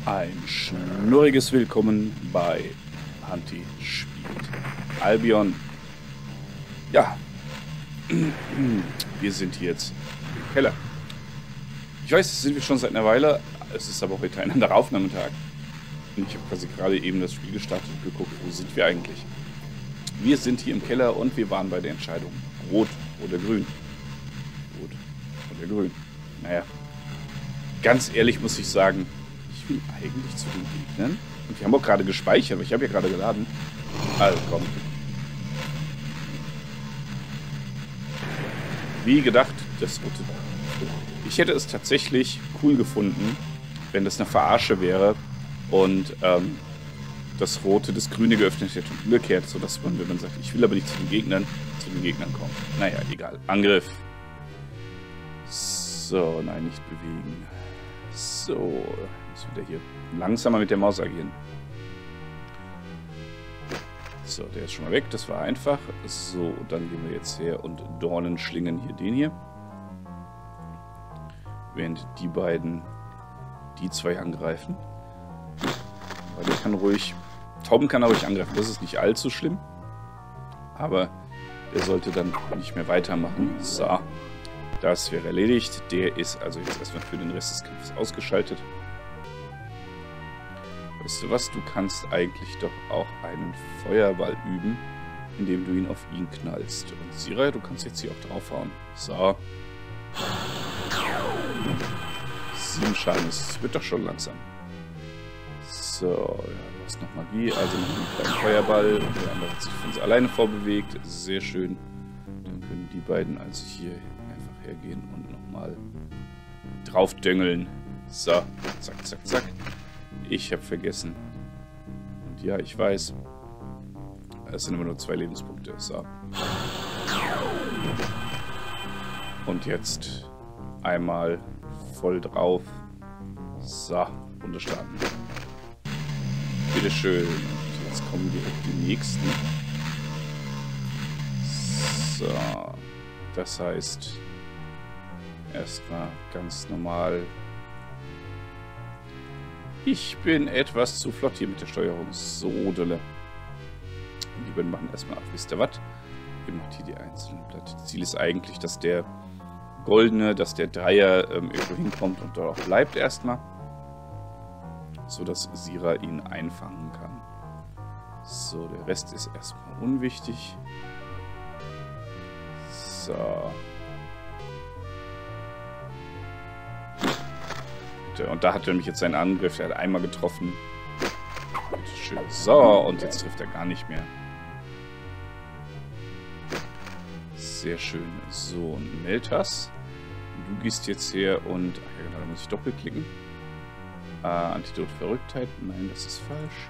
Ein schnurriges Willkommen bei Hanti spielt Albion. Ja, wir sind hier jetzt im Keller. Ich weiß, das sind wir schon seit einer Weile. Es ist aber heute ein anderer Aufnahmetag. Und ich habe quasi gerade eben das Spiel gestartet und geguckt, wo sind wir eigentlich. Wir sind hier im Keller und wir waren bei der Entscheidung Rot oder Grün. Rot oder Grün. Naja, ganz ehrlich muss ich sagen, ich will eigentlich zu den Gegnern. Und wir haben auch gerade gespeichert, aber ich habe ja gerade geladen. Also komm. Wie gedacht, das Rote. Ich hätte es tatsächlich cool gefunden, wenn das eine Verarsche wäre und das Rote das Grüne geöffnet hätte und umgekehrt, sodass man, wenn man sagt, ich will aber nicht zu den Gegnern kommen. Naja, egal. Angriff. So, nein, nicht bewegen. So, müssen wir hier langsamer mit der Maus agieren. So, der ist schon mal weg, das war einfach. So, dann gehen wir jetzt her und Dornenschlingen hier den hier. Während die beiden die zwei angreifen. Weil der kann ruhig, Tom kann er ruhig angreifen, das ist nicht allzu schlimm. Aber der sollte dann nicht mehr weitermachen. So, das wäre erledigt. Der ist also jetzt erstmal für den Rest des Kampfes ausgeschaltet. Weißt du was, du kannst eigentlich doch auch einen Feuerball üben, indem du ihn auf ihn knallst. Und Sira, du kannst jetzt hier auch draufhauen. So. 7 Schaden, es wird doch schon langsam. So, ja, du hast noch Magie, also noch einen kleinen Feuerball. Und der andere hat sich von uns alleine vorbewegt. Sehr schön. Dann können die beiden also hier einfach hergehen und nochmal draufdöngeln. So, zack, zack, zack. Ich habe vergessen. Und ja, ich weiß. Es sind immer nur 2 Lebenspunkte. So. Und jetzt einmal voll drauf. So, Runde starten. Bitteschön. Und jetzt kommen direkt die nächsten. So. Das heißt, erstmal ganz normal. Ich bin etwas zu flott hier mit der Steuerung. So, dolle. Und die beiden machen erstmal ab. Wisst ihr was? Ihr macht hier die einzelnen Platte. Das Ziel ist eigentlich, dass der Goldene, dass der Dreier irgendwo hinkommt und dort auch bleibt erstmal. So dass Sira ihn einfangen kann. So, der Rest ist erstmal unwichtig. So. Und da hat er nämlich jetzt seinen Angriff. Er hat einmal getroffen. Schön. So, und jetzt trifft er gar nicht mehr. Sehr schön. So, und Meltas. Du gehst jetzt her und... Ach ja, genau, da muss ich doppelklicken. Antidot Verrücktheit. Nein, das ist falsch.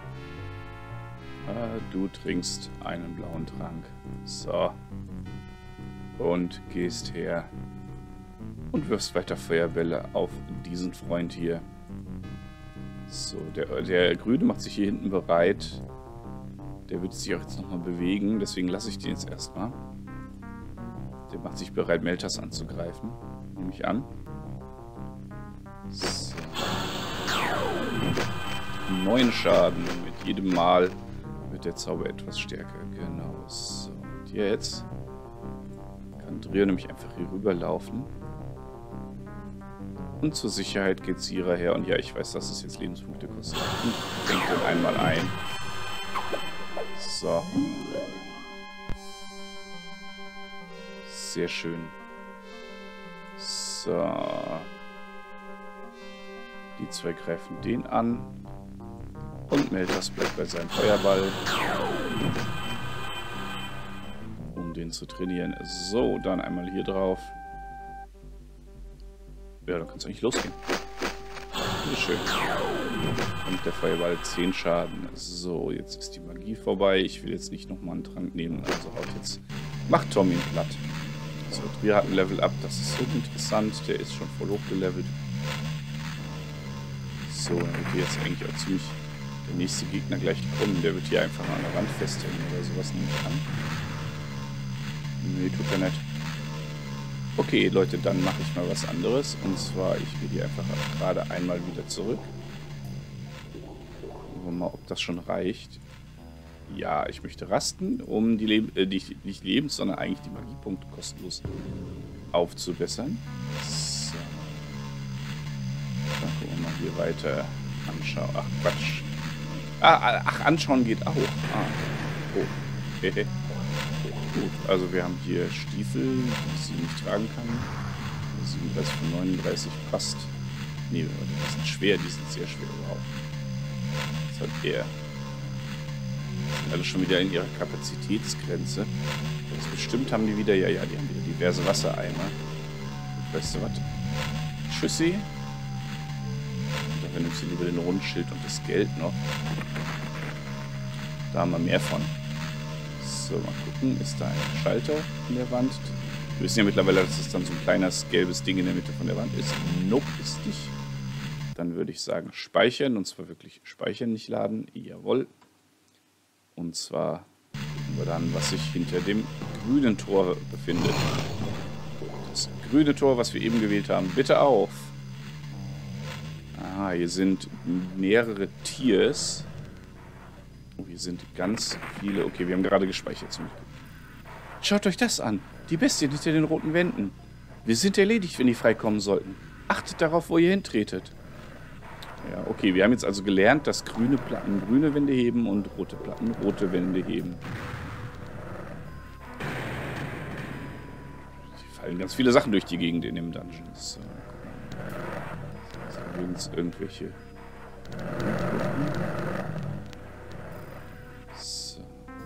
Du trinkst einen blauen Trank. So. Und gehst her. Und wirfst weiter Feuerbälle auf diesen Freund hier. So, der Grüne macht sich hier hinten bereit. Der wird sich auch jetzt nochmal bewegen. Deswegen lasse ich den jetzt erstmal. Der macht sich bereit, Meltas anzugreifen. Nehme ich an. So. 9 Schaden. Mit jedem Mal wird der Zauber etwas stärker. Genau. So, und jetzt kann Drio nämlich einfach hier rüberlaufen. Und zur Sicherheit geht Sira her. Und ja, ich weiß, dass es jetzt Lebenspunkte kostet. Und bringt den einmal ein. So. Sehr schön. So. Die zwei greifen den an. Und Meltas bleibt bei seinem Feuerball. Um den zu trainieren. So, dann einmal hier drauf. Ja, dann kann es eigentlich losgehen. Bitteschön. Und der Feuerball 10 Schaden. So, jetzt ist die Magie vorbei. Ich will jetzt nicht nochmal einen Trank nehmen. Also haut jetzt. Macht Tom ihn platt. So, Drio hat ein Level Up. Das ist so interessant. Der ist schon voll hochgelevelt. So, dann wird hier jetzt eigentlich auch ziemlich der nächste Gegner gleich kommen. Der wird hier einfach an der Wand festhängen oder sowas, nehme ich an. Nee, tut er nicht. Okay, Leute, dann mache ich mal was anderes. Und zwar, ich gehe hier einfach gerade einmal wieder zurück. wir mal, ob das schon reicht. Ja, ich möchte rasten, um die nicht Lebens-, sondern eigentlich die Magiepunkte kostenlos aufzubessern. So. Dann gucken wir mal hier weiter anschauen. Ach, Quatsch. Ach, anschauen geht auch. Oh. Gut, also wir haben hier Stiefel, die sie nicht tragen kann. 37 von 39 passt. Nee, die sind schwer, die sind sehr schwer überhaupt. Das hat er. Die sind alle schon wieder in ihrer Kapazitätsgrenze. Das bestimmt haben die wieder, ja, die haben wieder diverse Wassereimer. Und weißt du was? Tschüssi. Und dafür nimmst du lieber den Rundschild und das Geld noch. Da haben wir mehr von. So, mal gucken. Ist da ein Schalter in der Wand? Wir wissen ja mittlerweile, dass es dann so ein kleines gelbes Ding in der Mitte von der Wand ist. Nope, ist nicht. Dann würde ich sagen speichern. Und zwar wirklich speichern, nicht laden. Jawohl. Und zwar gucken wir dann, was sich hinter dem grünen Tor befindet. Das grüne Tor, was wir eben gewählt haben. Bitte auf. Ah, hier sind mehrere Tiers. Oh, hier sind ganz viele. Okay, wir haben gerade gespeichert. Schaut euch das an. Die Bestien hinter den roten Wänden. Wir sind erledigt, wenn die freikommen sollten. Achtet darauf, wo ihr hintretet. Ja, okay, wir haben jetzt also gelernt, dass grüne Platten grüne Wände heben und rote Platten rote Wände heben. Hier fallen ganz viele Sachen durch die Gegend in dem Dungeon. So, übrigens irgendwelche... So.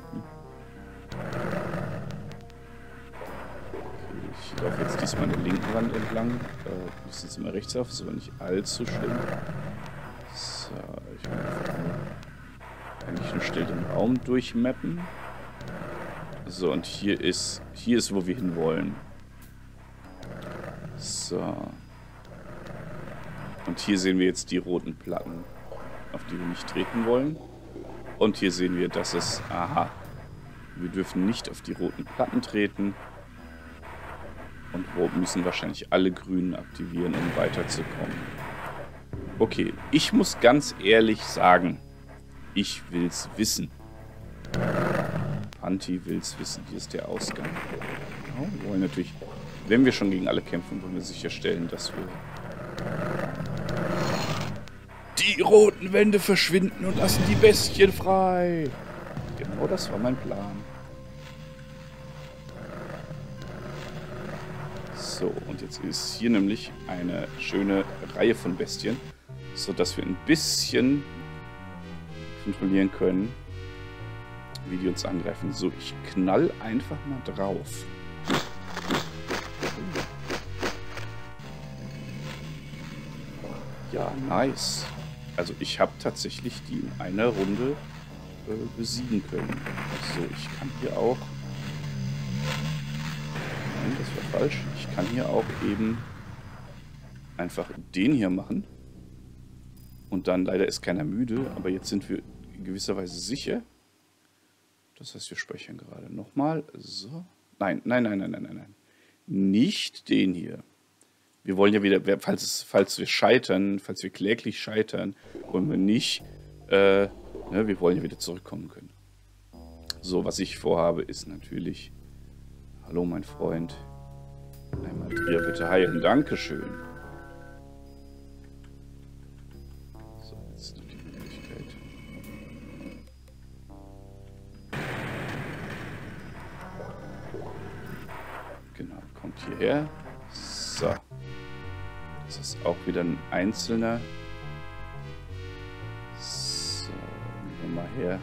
Ich laufe jetzt diesmal an der linken Wand entlang. Ich sitze immer rechts auf, ist aber nicht allzu schlimm. So, ich will einfach nur eigentlich nur still den Raum durchmappen. So, und hier ist, wo wir hinwollen. So. Und hier sehen wir jetzt die roten Platten, auf die wir nicht treten wollen. Und hier sehen wir, dass es... Aha. Wir dürfen nicht auf die roten Platten treten. Und wir müssen wahrscheinlich alle Grünen aktivieren, um weiterzukommen. Okay, ich muss ganz ehrlich sagen, ich will's wissen. Panti will's wissen. Hier ist der Ausgang. Ja, wir wollen natürlich, wenn wir schon gegen alle kämpfen, wollen wir sicherstellen, dass wir die roten Wände verschwinden und lassen die Bestien frei. Genau, das war mein Plan. So, und jetzt ist hier nämlich eine schöne Reihe von Bestien, sodass wir ein bisschen kontrollieren können, wie die uns angreifen. So, ich knall einfach mal drauf. Ja, nice. Also ich habe tatsächlich die in einer Runde besiegen können. So, ich kann hier auch... Nein, das war falsch. Ich kann hier auch eben einfach den hier machen. Und dann leider ist keiner müde, aber jetzt sind wir in gewisser Weise sicher. Das heißt, wir speichern gerade nochmal. So. Nein. Nicht den hier. Wir wollen ja wieder, falls wir scheitern, falls wir kläglich scheitern, wollen wir nicht, wir wollen ja wieder zurückkommen können. So, was ich vorhabe, ist natürlich, hallo mein Freund, einmal Trier bitte heilen, Dankeschön. So, jetzt noch die Möglichkeit. Genau, kommt hierher. So. Das ist auch wieder ein einzelner. So, nehmen wir mal her.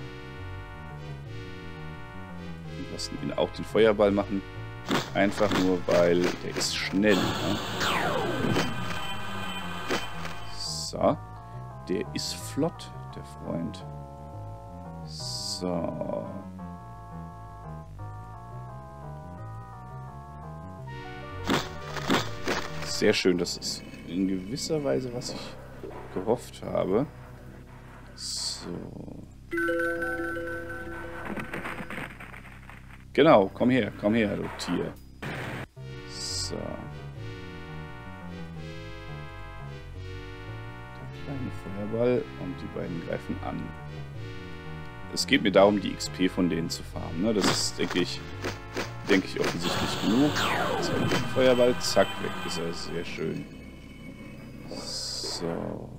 Und lassen ihn auch den Feuerball machen. Einfach nur, weil der ist schnell. Ne? So. Der ist flott, der Freund. So. Sehr schön, das ist in gewisser Weise, was ich gehofft habe. So. Genau, komm her, du Tier. So. Der kleine Feuerball und die beiden greifen an. Es geht mir darum, die XP von denen zu farmen. Ne? Das ist, denke ich, offensichtlich genug. Jetzt haben wir den Feuerball. Zack, weg ist er. Sehr schön. So.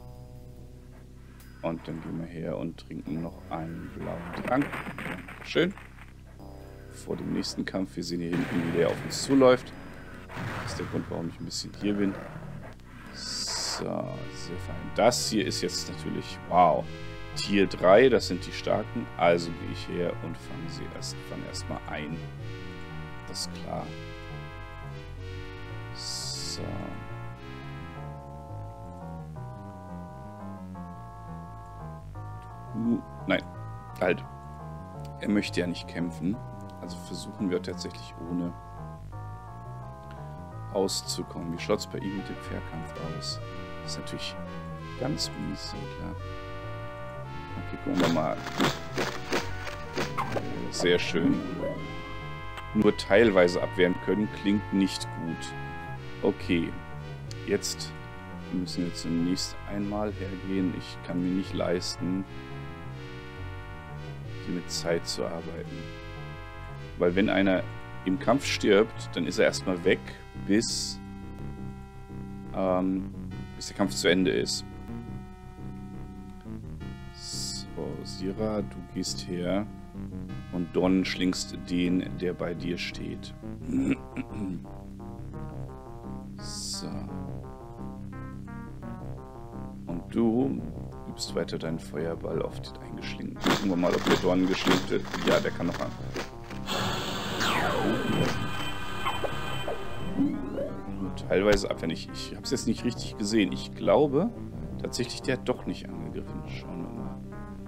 Und dann gehen wir her und trinken noch einen blauen Trank. Schön. Vor dem nächsten Kampf. Wir sehen hier hinten, wie der auf uns zuläuft. Das ist der Grund, warum ich ein bisschen hier bin. So, sehr fein. Das hier ist jetzt natürlich, wow, Tier 3, das sind die Starken. Also gehe ich her und fange erstmal ein. Das ist klar. So. Nein, halt. Er möchte ja nicht kämpfen. Also versuchen wir tatsächlich ohne auszukommen. Wie schaut es bei ihm mit dem Fährkampf aus? Das ist natürlich ganz mies, so klar. Okay, gucken wir mal. Sehr schön. Nur teilweise abwehren können, klingt nicht gut. Okay, jetzt müssen wir zunächst einmal hergehen. Ich kann mir nicht leisten, hier mit Zeit zu arbeiten. Weil wenn einer im Kampf stirbt, dann ist er erstmal weg, bis der Kampf zu Ende ist. So, Sira, du gehst her und Don schlingst den, der bei dir steht. So. Und du übst weiter deinen Feuerball auf den eingeschlingten. Gucken wir mal, ob der Don geschlingt wird. Ja, der kann noch an. Nur teilweise abwehren. Ich habe es jetzt nicht richtig gesehen. Ich glaube tatsächlich, der hat doch nicht angegriffen. Schauen wir mal.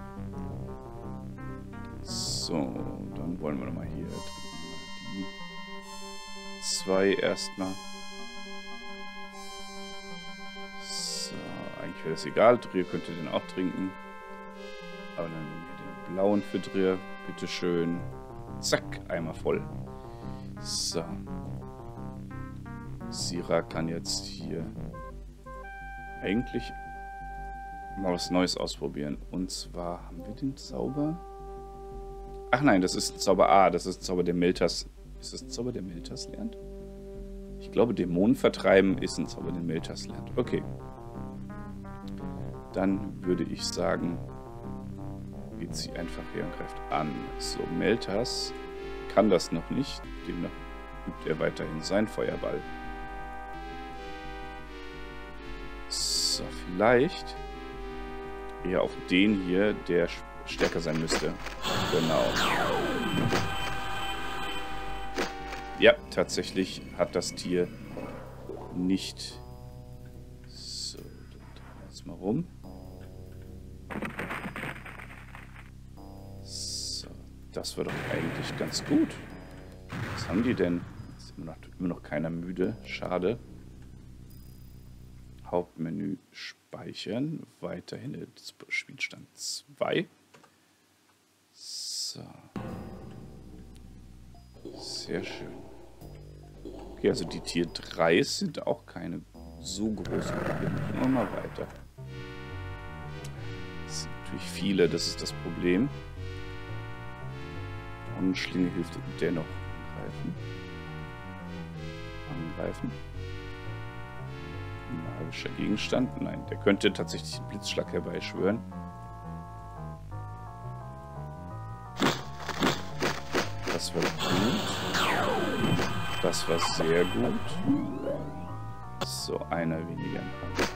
So, dann wollen wir nochmal hier die 2 erstmal. So, eigentlich wäre das egal. Dreher könnte den auch trinken. Aber dann nehmen wir den blauen für Dreher. Bitteschön. Zack, einmal voll. So. Sira kann jetzt hier eigentlich mal was Neues ausprobieren. Und zwar haben wir den Zauber. Ach nein, das ist ein Zauber A. Das ist ein Zauber, der Meltas. Ist das ein Zauber, der Meltas lernt? Ich glaube, Dämonen vertreiben ist ein Zauber, den Meltas lernt. Okay. Dann würde ich sagen, geht sie einfach her und greift an. So, Meltas kann das noch nicht. Demnach übt er weiterhin seinen Feuerball. So, vielleicht eher auf den hier, der stärker sein müsste. Genau. Ja, tatsächlich hat das Tier nicht. So, dann drehen wir jetzt mal rum. So, das war doch eigentlich ganz gut. Was haben die denn? Ist immer noch keiner müde. Schade. Hauptmenü speichern. Weiterhin Spielstand 2. So. Sehr schön. Okay, also die Tier 3 sind auch keine so großen Probleme. Gehen wir mal weiter. Das sind natürlich viele, das ist das Problem. Und Schlinge hilft dennoch angreifen. Angreifen. Magischer Gegenstand. Nein, der könnte tatsächlich einen Blitzschlag herbeischwören. Das war gut. Das war sehr gut. So, einer weniger im Kampf.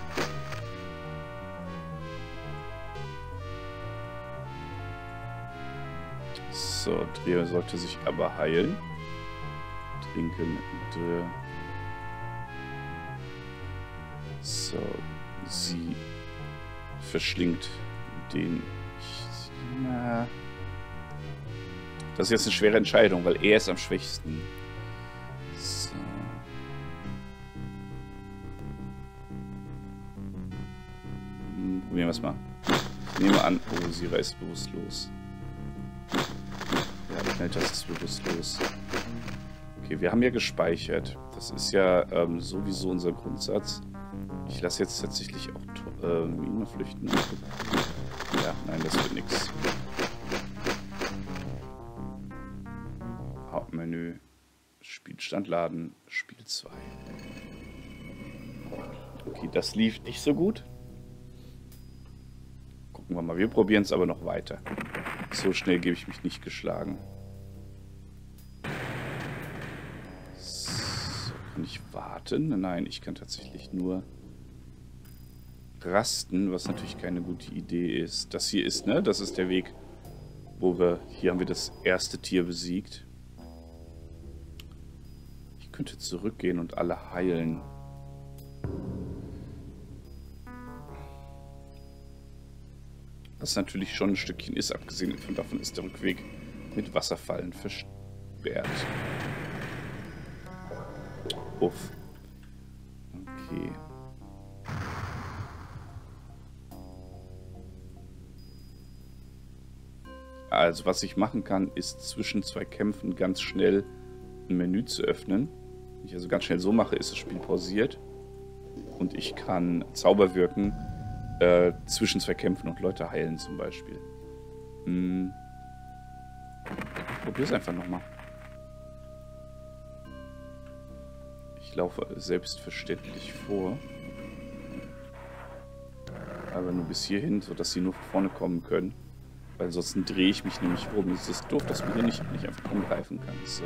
So, Dreher sollte sich aber heilen. Trinken. So, sie verschlingt den. Das ist jetzt eine schwere Entscheidung, weil er ist am schwächsten. So. Probieren wir es mal. Ich nehme an, oh, Sira ist bewusstlos. Ja, Meltas ist bewusstlos. Okay, wir haben ja gespeichert. Das ist ja sowieso unser Grundsatz. Ich lasse jetzt tatsächlich auch Minen flüchten. Ja, nein, das wird nichts. Hauptmenü. Spielstand laden. Spiel 2. Okay, das lief nicht so gut. Gucken wir mal. Wir probieren es aber noch weiter. So schnell gebe ich mich nicht geschlagen. So, kann ich warten? Nein, ich kann tatsächlich nur rasten, was natürlich keine gute Idee ist. Das hier ist, ne? Das ist der Weg, wo wir... Hier haben wir das erste Tier besiegt. Ich könnte zurückgehen und alle heilen. Was natürlich schon ein Stückchen ist, abgesehen davon ist der Rückweg mit Wasserfallen versperrt. Uff. Okay. Also was ich machen kann, ist zwischen zwei Kämpfen ganz schnell ein Menü zu öffnen. Wenn ich also ganz schnell so mache, ist das Spiel pausiert. Und ich kann Zauber wirken zwischen zwei Kämpfen und Leute heilen zum Beispiel. Probier's einfach nochmal. Ich laufe selbstverständlich vor. Aber nur bis hierhin, sodass sie nur von vorne kommen können. Weil ansonsten drehe ich mich nämlich rum. Es ist doof, dass man hier nicht einfach angreifen kann. So.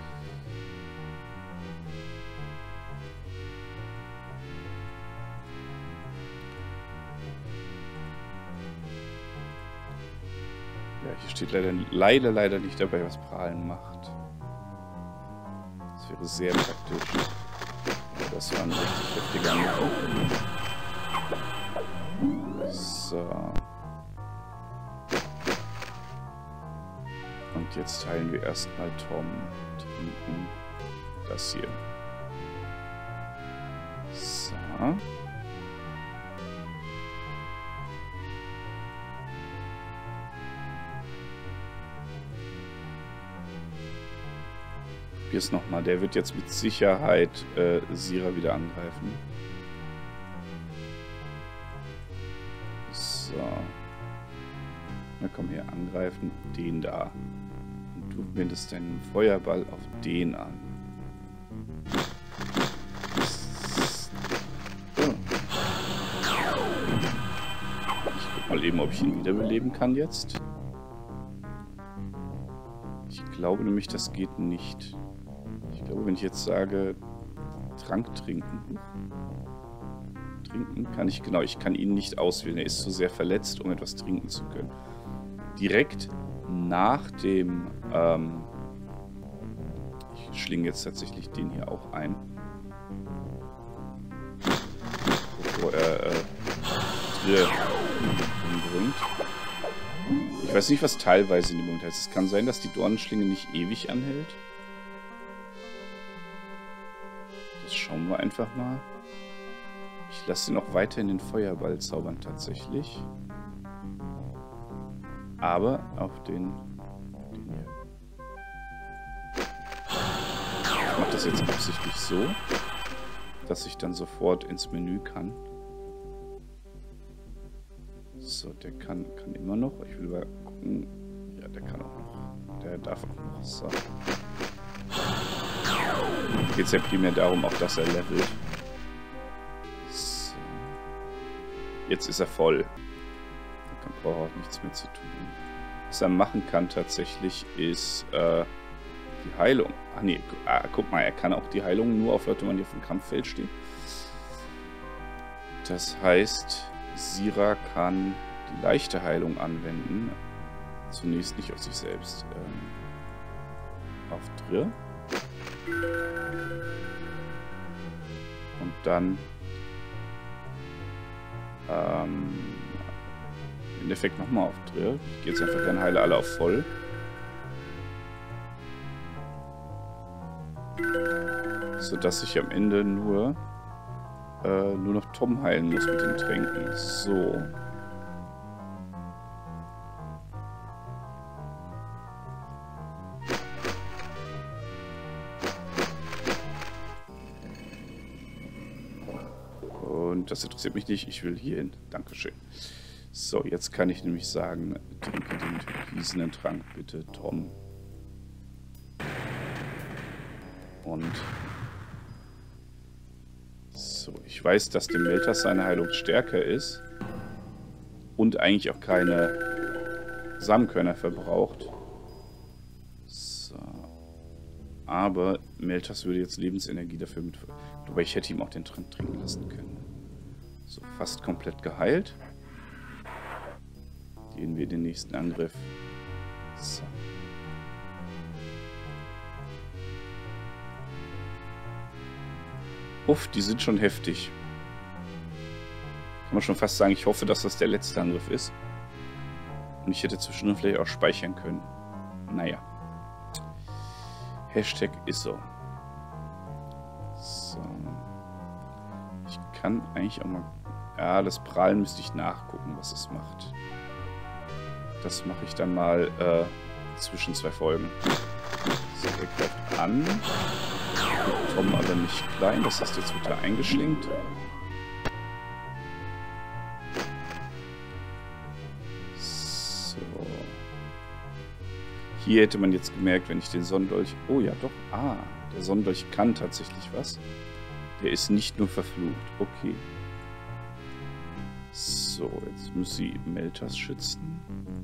Ja, hier steht leider nicht dabei, was Prahlen macht. Das wäre sehr praktisch. Das war ein richtig heftiger Angriff. So. Und jetzt heilen wir erstmal Tom. Trinken das hier. So. Probier's nochmal. Der wird jetzt mit Sicherheit Sira wieder angreifen. So. Na komm her, angreifen. Den da. Und du wendest deinen Feuerball auf den an. So. Ich guck mal eben, ob ich ihn wiederbeleben kann jetzt. Ich glaube nämlich, das geht nicht. Ich glaube, wenn ich jetzt sage, Trank trinken. Trinken kann ich, genau, ich kann ihn nicht auswählen. Er ist zu sehr verletzt, um etwas trinken zu können. Direkt nach dem, ich schlinge jetzt tatsächlich den hier auch ein. Bevor er Trier umbringt. Ich weiß nicht, was teilweise in dem Moment heißt. Es kann sein, dass die Dornenschlinge nicht ewig anhält. Das schauen wir einfach mal. Ich lasse ihn auch weiterhin den Feuerball zaubern tatsächlich. Aber auf den hier. Ich mache das jetzt absichtlich so, dass ich dann sofort ins Menü kann. So, der kann immer noch. Ich will mal gucken. Ja, der kann auch noch. Der darf auch noch. So. Geht es ja primär darum, auch dass er levelt. So. Jetzt ist er voll. Da braucht er auch nichts mehr zu tun. Was er machen kann tatsächlich ist die Heilung. Ach nee, guck mal, er kann auch die Heilung nur auf Leute, wenn die auf dem Kampffeld stehen. Das heißt, Sira kann die leichte Heilung anwenden. Zunächst nicht auf sich selbst. Auf Drirr. Und dann im Endeffekt nochmal auf Drirr. Ich gehe jetzt einfach gerne, heile alle auf voll. Sodass ich am Ende nur noch Tom heilen muss mit den Tränken. So. Das interessiert mich nicht. Ich will hier hin. Dankeschön. So, jetzt kann ich nämlich sagen, trinke den türkisenen Trank bitte, Tom. Und so, ich weiß, dass dem Meltas seine Heilung stärker ist und eigentlich auch keine Samenkörner verbraucht. So. Aber Meltas würde jetzt Lebensenergie dafür mit... Wobei ich hätte ihm auch den Trank trinken lassen können. So, fast komplett geheilt. Gehen wir in den nächsten Angriff. So. Uff, die sind schon heftig. Kann man schon fast sagen, ich hoffe, dass das der letzte Angriff ist. Und ich hätte zwischendurch vielleicht auch speichern können. Naja. Hashtag ist so. So. Ich kann eigentlich auch mal... Ja, das Prahlen müsste ich nachgucken, was es macht. Das mache ich dann mal zwischen 2 Folgen. So, der greift an. Tom aber nicht klein, das heißt, jetzt wird er eingeschlingt. So. Hier hätte man jetzt gemerkt, wenn ich den Sonnendolch... Oh ja, doch. Ah, der Sonnendolch kann tatsächlich was. Der ist nicht nur verflucht. Okay. So, jetzt muss sie Meltas schützen.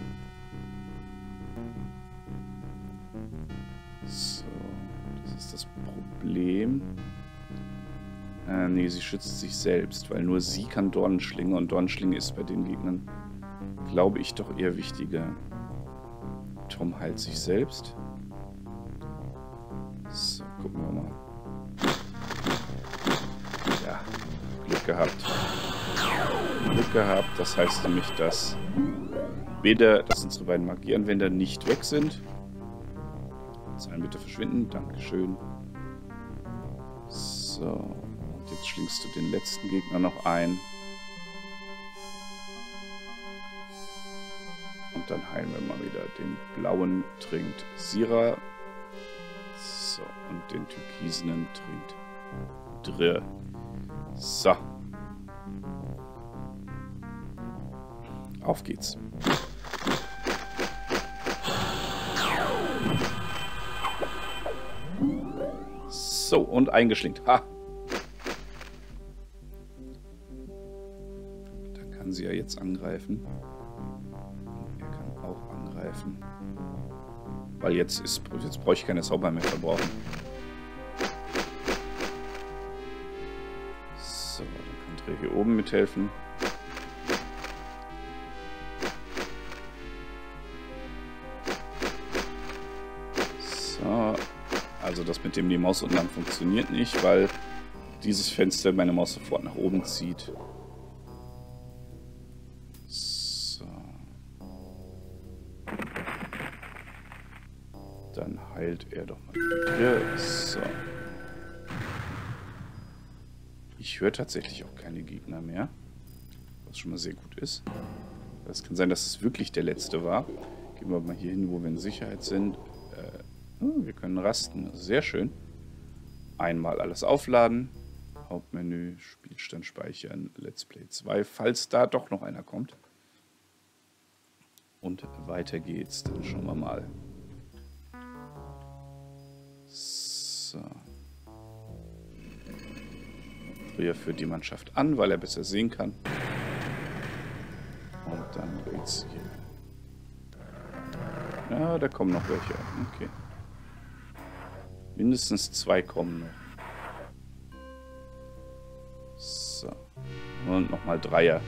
So, das ist das Problem. Nee, sie schützt sich selbst, weil nur sie kann Dornenschlinge und Dornenschlinge ist bei den Gegnern, glaube ich, doch eher wichtiger. Tom heilt sich selbst. So, gucken wir mal. Ja, Glück gehabt. Glück gehabt, das heißt nämlich, dass weder, dass unsere beiden Magieanwender nicht weg sind. Zahlen bitte verschwinden, Dankeschön. So, und jetzt schlingst du den letzten Gegner noch ein. Und dann heilen wir mal wieder. Den blauen trinkt Sira. So, und den türkisenen trinkt Dre. So. Auf geht's. So, und eingeschlingt. Ha! Da kann sie ja jetzt angreifen. Er kann auch angreifen. Weil jetzt brauche ich keine Zauber mehr verbrauchen. So, dann kann Dre hier oben mithelfen. So. Also das mit dem die Maus unten lang funktioniert nicht, weil dieses Fenster meine Maus sofort nach oben zieht. So. Dann heilt er doch mal hier. So. Ich höre tatsächlich auch keine Gegner mehr, was schon mal sehr gut ist. Es kann sein, dass es wirklich der letzte war. Gehen wir mal hier hin, wo wir in Sicherheit sind. Wir können rasten. Sehr schön. Einmal alles aufladen. Hauptmenü, Spielstand speichern, Let's Play 2, falls da doch noch einer kommt. Und weiter geht's. Dann schauen wir mal. So. Früher führt die Mannschaft an, weil er besser sehen kann. Und dann geht's hier. Ja, da kommen noch welche. Okay. Mindestens 2 kommen noch. So. Und nochmal Dreier.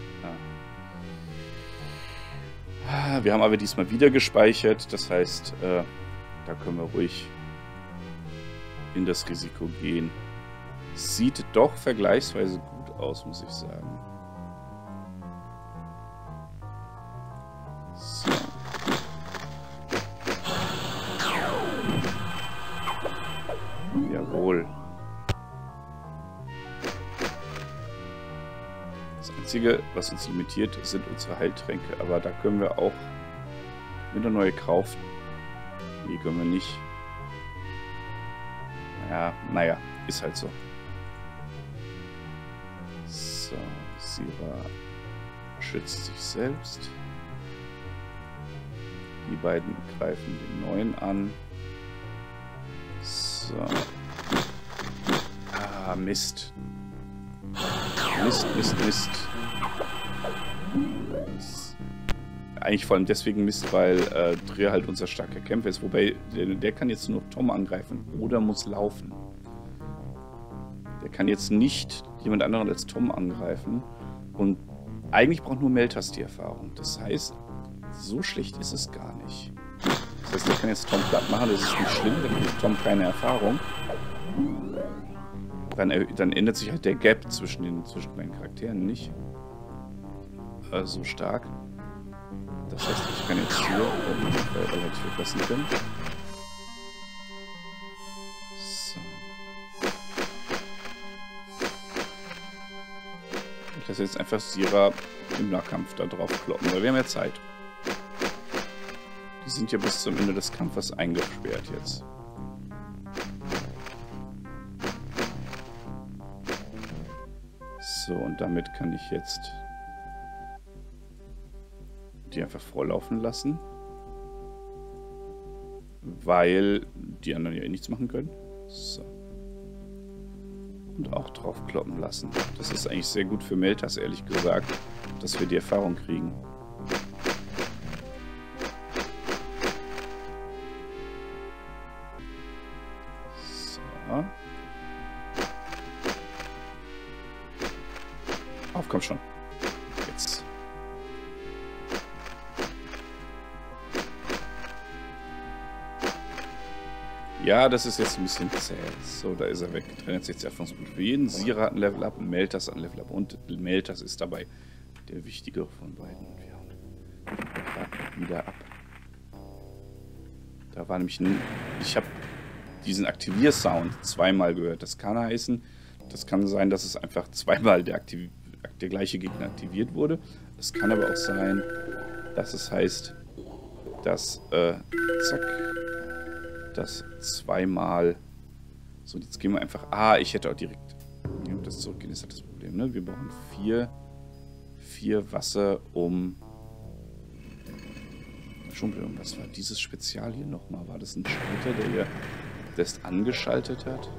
Ja. Wir haben aber diesmal wieder gespeichert. Das heißt, da können wir ruhig in das Risiko gehen. Sieht doch vergleichsweise gut aus, muss ich sagen. So. Jawohl. Das Einzige, was uns limitiert, sind unsere Heiltränke. Aber da können wir auch wieder neue kaufen. Nee, können wir nicht. Ja, naja, ist halt so. So. Sira schützt sich selbst. Die beiden greifen den neuen an. So. Ah, Mist. Mist. Eigentlich vor allem deswegen Mist, weil Dreher halt unser starker Kämpfer ist. Wobei, der kann jetzt nur Tom angreifen oder muss laufen. Der kann jetzt nicht jemand anderen als Tom angreifen. Und eigentlich braucht nur Meltas die Erfahrung. Das heißt, so schlecht ist es gar nicht. Das heißt, der kann jetzt Tom platt machen. Das ist nicht schlimm, dann kriegt Tom keine Erfahrung. Dann ändert sich halt der Gap zwischen meinen Charakteren nicht so stark. Das heißt, ich kann jetzt hier relativ verpassen können. So. Ich lasse jetzt einfach Sira im Nahkampf da drauf kloppen, weil wir haben ja Zeit. Die sind ja bis zum Ende des Kampfes eingesperrt jetzt. So, und damit kann ich jetzt die einfach vorlaufen lassen. Weil die anderen ja eh nichts machen können. So. Und auch drauf kloppen lassen. Das ist eigentlich sehr gut für Meltas, ehrlich gesagt, dass wir die Erfahrung kriegen. So. Auf, komm schon. Jetzt. Ja, das ist jetzt ein bisschen zäh. So, da ist er weg. Trennt sich jetzt Erfahrungspunkte für jeden. Sira hat ein Level Up, Meltas hat ein Level Up. Und Meltas ist dabei der wichtigere von beiden. Und wir hauen wieder ab. Da war nämlich ich habe diesen Aktiviersound zweimal gehört. Das kann heißen, das kann sein, dass es einfach zweimal der gleiche Gegner aktiviert wurde. Es kann aber auch sein, dass es heißt, dass das zweimal. So, jetzt gehen wir einfach. Ah, ich hätte auch direkt. Ja, das zurückgehen ist halt das Problem, ne? Wir brauchen 4 Wasser um. Schon, was war dieses Spezial hier nochmal? War das ein Schalter, der hier das angeschaltet hat?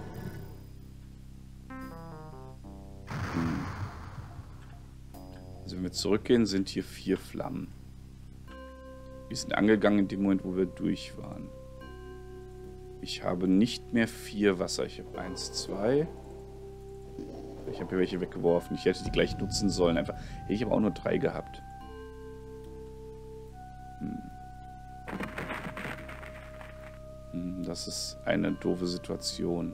Also wenn wir zurückgehen, sind hier 4 Flammen. Wir sind angegangen in dem Moment, wo wir durch waren. Ich habe nicht mehr 4 Wasser. Ich habe 1, 2. Ich habe hier welche weggeworfen. Ich hätte die gleich nutzen sollen. Einfach. Ich habe auch nur 3 gehabt. Das ist eine doofe Situation.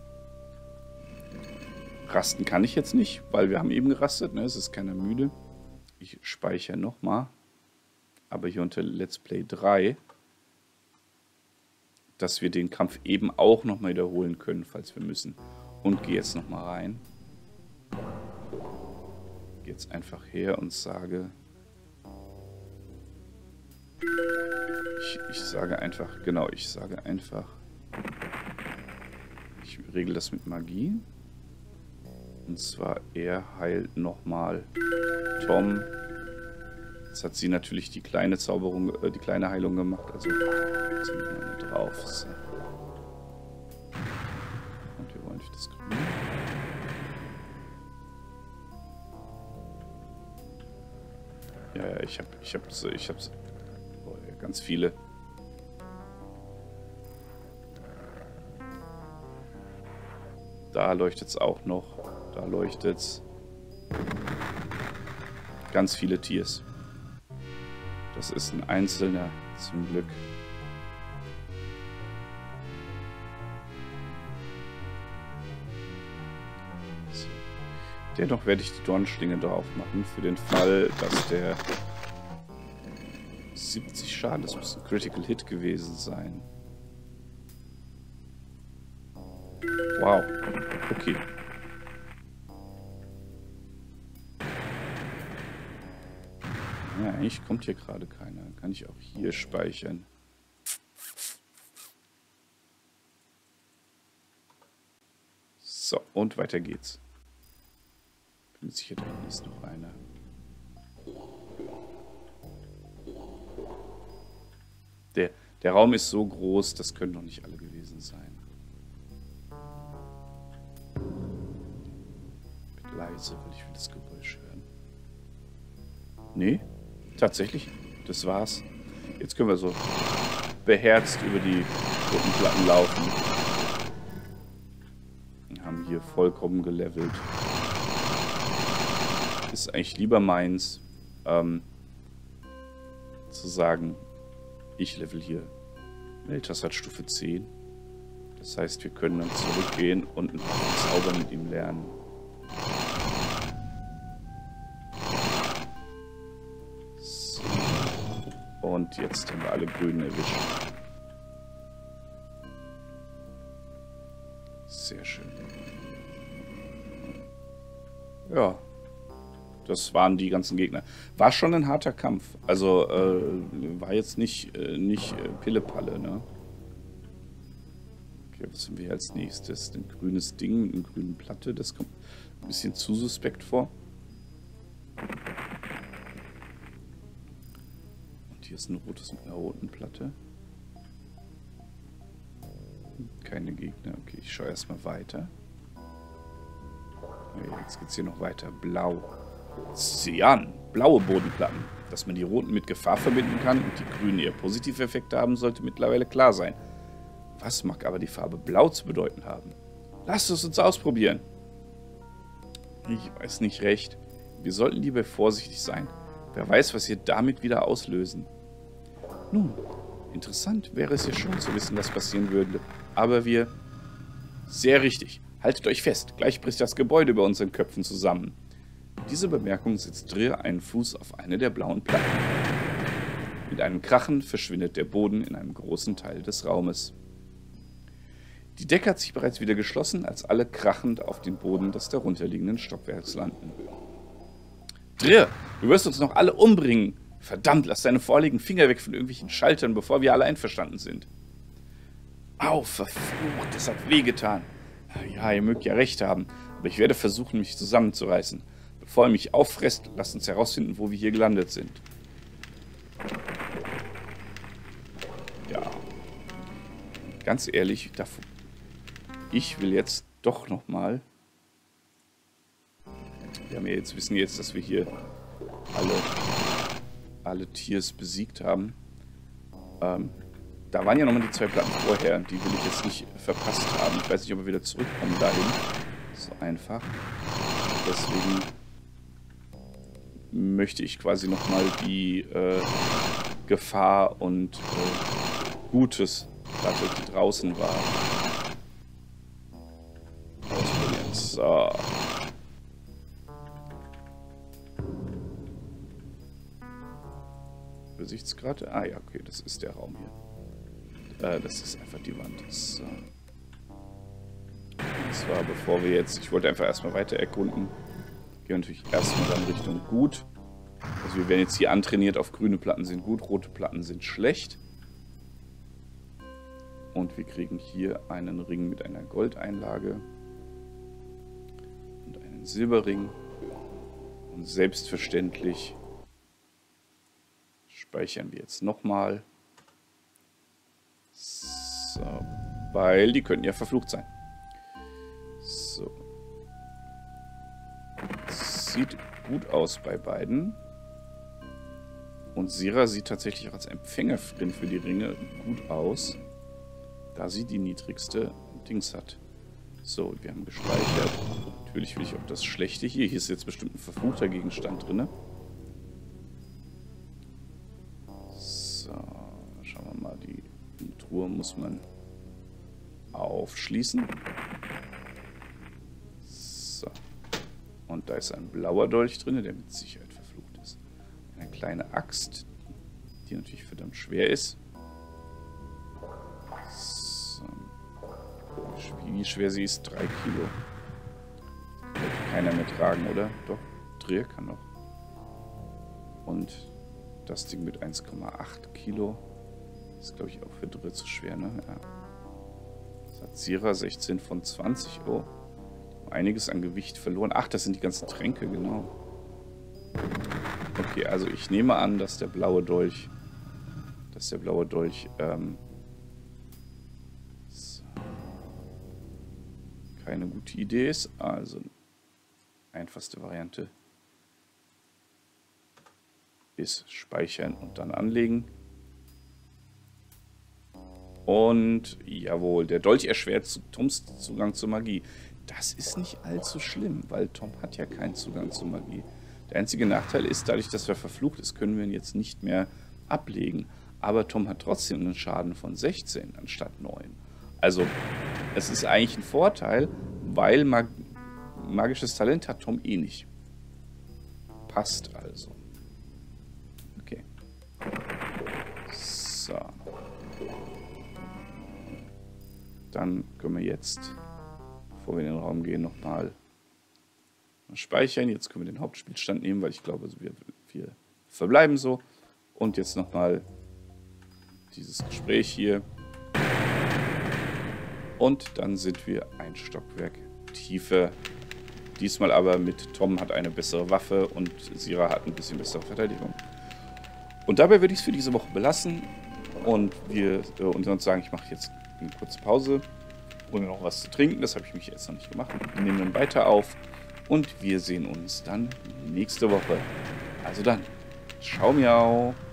Rasten kann ich jetzt nicht, weil wir haben eben gerastet. Ne? Es ist keiner müde. Ich speichere nochmal. Aber hier unter Let's Play 3, dass wir den Kampf eben auch nochmal wiederholen können, falls wir müssen. Und gehe jetzt nochmal rein. Gehe jetzt einfach her und sage... Ich sage einfach, genau, ich regle das mit Magie. Und zwar, er heilt nochmal Tom. Jetzt hat sie natürlich die kleine Zauberung, die kleine Heilung gemacht, also jetzt sind wir mal drauf. So. Und wir wollen das Grün. Ja, ich hab's. Oh, ja, ganz viele. Da leuchtet es auch noch. Da leuchtet es. Ganz viele Tiers. Das ist ein einzelner, zum Glück. So. Dennoch werde ich die Dornschlinge drauf machen, für den Fall, dass der 70 Schaden, das muss ein Critical Hit gewesen sein. Wow, okay. Ja, eigentlich kommt hier gerade keiner. Kann ich auch hier speichern. So, und weiter geht's. Bin sicher, da hinten ist noch einer. Der Raum ist so groß, das können doch nicht alle gewesen sein. Bitte leise, weil ich will das Geräusch hören. Nee, tatsächlich, das war's. Jetzt können wir so beherzt über die roten Platten laufen. Wir haben hier vollkommen gelevelt. Ist eigentlich lieber meins, zu sagen, ich level hier. Meltas hat Stufe 10. Das heißt, wir können dann zurückgehen und einen Zauber mit ihm lernen. So. Und jetzt haben wir alle Grünen erwischt. Sehr schön. Ja. Das waren die ganzen Gegner. War schon ein harter Kampf. Also war jetzt nicht Pille-Palle, ne? Okay, was haben wir als nächstes? Ein grünes Ding mit einer grünen Platte. Das kommt ein bisschen zu suspekt vor. Und hier ist ein rotes mit einer roten Platte. Keine Gegner. Okay, ich schaue erstmal weiter. Okay, jetzt geht es hier noch weiter. Blau. Cyan, blaue Bodenplatten. Dass man die roten mit Gefahr verbinden kann und die grünen eher positive Effekte haben, sollte mittlerweile klar sein. Was mag aber die Farbe Blau zu bedeuten haben? Lasst es uns ausprobieren. Ich weiß nicht recht. Wir sollten lieber vorsichtig sein. Wer weiß, was wir damit wieder auslösen. Nun, interessant wäre es ja schon zu wissen, was passieren würde. Aber wir... Sehr richtig. Haltet euch fest. Gleich bricht das Gebäude über unseren Köpfen zusammen. Diese Bemerkung setzt Drir einen Fuß auf eine der blauen Platten. Mit einem Krachen verschwindet der Boden in einem großen Teil des Raumes. Die Decke hat sich bereits wieder geschlossen, als alle krachend auf den Boden des darunterliegenden Stockwerks landen. Drir, du wirst uns noch alle umbringen! Verdammt, lass deine vorliegenden Finger weg von irgendwelchen Schaltern, bevor wir alle einverstanden sind. Au, verflucht, das hat wehgetan. Ja, ihr mögt ja recht haben, aber ich werde versuchen, mich zusammenzureißen. Bevor er mich auffresst, lasst uns herausfinden, wo wir hier gelandet sind. Ja. Ganz ehrlich, ich will jetzt doch nochmal. Wir haben ja jetzt, wissen jetzt, dass wir hier alle Tiers besiegt haben. Da waren ja nochmal die 2 Platten vorher. Die will ich jetzt nicht verpasst haben. Ich weiß nicht, ob wir wieder zurückkommen dahin. So einfach. Deswegen möchte ich quasi nochmal die Gefahr und Gutes Platte, die draußen war, ausprobieren. So. Übersichtsgrad? Ah ja, okay, das ist der Raum hier. Das ist einfach die Wand. So. Und zwar bevor wir jetzt... Ich wollte einfach erstmal weiter erkunden. Gehen natürlich erstmal dann Richtung gut. Also wir werden jetzt hier antrainiert auf grüne Platten sind gut, rote Platten sind schlecht. Und wir kriegen hier einen Ring mit einer Goldeinlage. Und einen Silberring. Und selbstverständlich speichern wir jetzt nochmal. So, weil die könnten ja verflucht sein. So. Sieht gut aus bei beiden. Und Sira sieht tatsächlich auch als Empfängerin für die Ringe gut aus, da sie die niedrigste Dings hat. So, wir haben gespeichert. Natürlich will ich auch das Schlechte hier. Hier ist jetzt bestimmt ein verfluchter Gegenstand drin. So, schauen wir mal. Die Truhe muss man aufschließen. So. Und da ist ein blauer Dolch drin, der mit Sicherheit verflucht ist. Eine kleine Axt, die natürlich verdammt schwer ist. So. Wie schwer sie ist? 3 Kilo. Kann keiner mehr tragen, oder? Doch, Drir kann noch. Und das Ding mit 1,8 Kilo. Ist, glaube ich, auch für Drir zu schwer, ne? Ja. Satzira 16 von 20. Oh. einiges an Gewicht verloren. Ach, das sind die ganzen Tränke, genau. Okay, also ich nehme an, dass der blaue Dolch... keine gute Idee ist. Also, einfachste Variante ist speichern und dann anlegen. Und jawohl, der Dolch erschwert Toms Zugang zur Magie. Das ist nicht allzu schlimm, weil Tom hat ja keinen Zugang zur Magie. Der einzige Nachteil ist, dadurch, dass er verflucht ist, können wir ihn jetzt nicht mehr ablegen. Aber Tom hat trotzdem einen Schaden von 16 anstatt 9. Also, es ist eigentlich ein Vorteil, weil magisches Talent hat Tom eh nicht. Passt also. Okay. So. Dann können wir jetzt, bevor wir in den Raum gehen, nochmal speichern. Jetzt können wir den Hauptspielstand nehmen, weil ich glaube, wir verbleiben so. Und jetzt nochmal dieses Gespräch hier. Und dann sind wir ein Stockwerk tiefer. Diesmal aber mit Tom hat eine bessere Waffe und Sira hat ein bisschen bessere Verteidigung. Und dabei würde ich es für diese Woche belassen. Und wir uns sagen, ich mache jetzt eine kurze Pause. Hol mir noch was zu trinken. Das habe ich mich jetzt noch nicht gemacht. Wir nehmen dann weiter auf. Und wir sehen uns dann nächste Woche. Also dann, ciao, miau.